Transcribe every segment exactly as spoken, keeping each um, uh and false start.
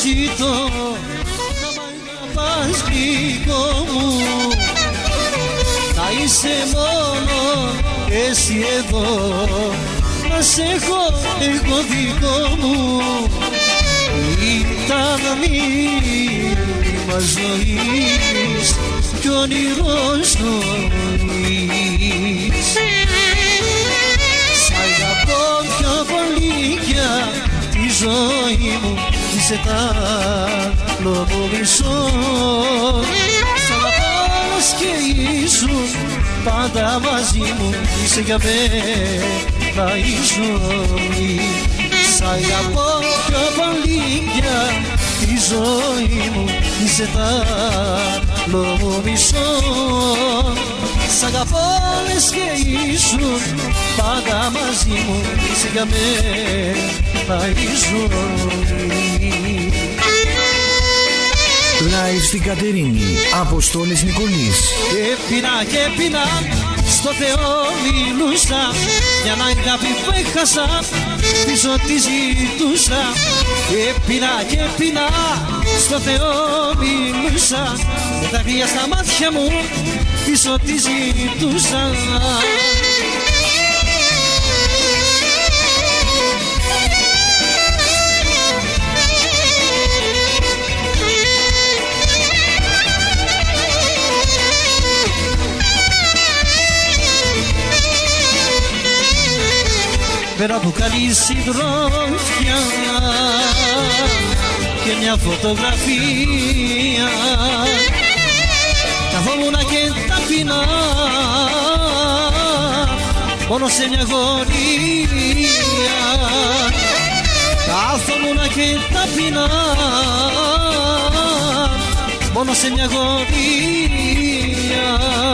ζητώ να μ' αγαπάς λίγο μου, να είσαι μόνο εσύ εδώ, να σε έχω εγώ δικό μου. Ήταν μήνυμα ζωής κι όνειρο ζωής. Σ' αγαπώ πιο πολύ για τη ζωή μου, είσαι τ' άλλο μου μισό. Σ' αγαπώ ως και ήσουν πάντα μαζί μου, είσαι για μένα η ζωή. Σ' αγαπώ πιο πολύ για τη ζωή μου, είσαι τ' άλλο μου μισό. Σ' αγαπώ λες και ήσουν πάντα μαζί μου, είσαι για μένα η ζωή. Live στην Κατερίνη, Αποστόλης Νικολής. Και πεινά και πεινά, στο Θεό μιλούσα, για να αγάπη που έχασα, πίσω τη ζητούσα. Και πεινά και πεινά, στο Θεό μιλούσα, με τα γρία στα μάτια μου, πίσω τη ζητούσα. Πέρα από καλή συντρόφια και μια φωτογραφία, καθόμουνα και ταπεινά μόνο σε μια γωνία. Καθόμουνα και ταπεινά μόνο σε μια γωνία.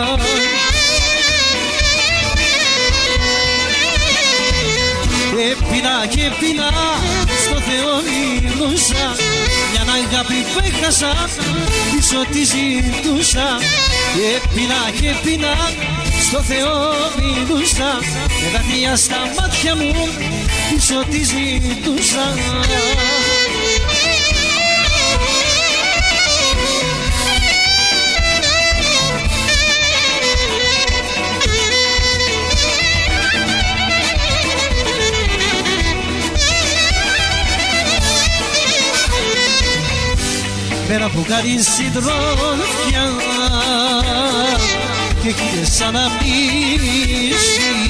Και πεινά και πεινά, στο Θεό μιλούσα, μια αγάπη που έχασα, πίσω τη ζητούσα. Και πεινά και πεινά, στο Θεό μιλούσα, με δάκρυα στα μάτια μου, πίσω τη ζητούσα. Πέρα από καλή συντρόφια και χίλιες αναμνήσεις,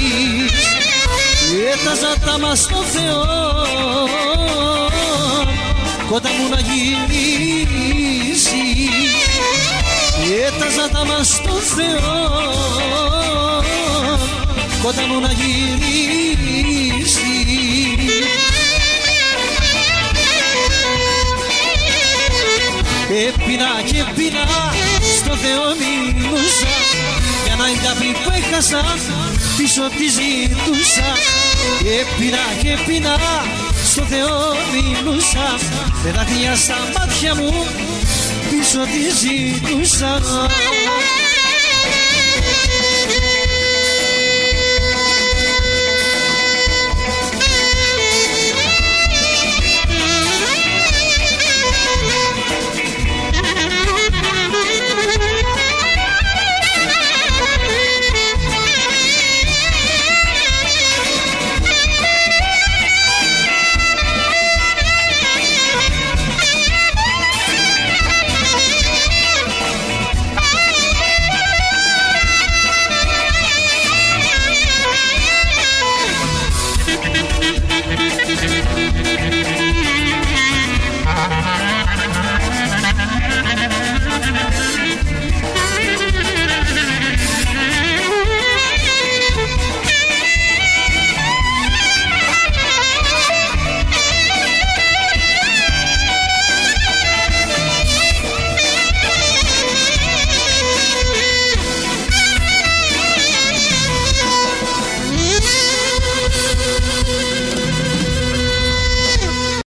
έταζα τα μας στο Θεό, κοντά μου να γυρίσεις. Έταζα τα μας στο Θεό, κοντά μου να γυρίσεις. Και πεινά και πεινά, στο Θεό μιλούσα, για να αγάπη που έχασα, πίσω τη ζητούσα. Και πεινά και πεινά, στο Θεό μιλούσα, με δάκρυα στα μάτια μου, πίσω τη ζητούσα.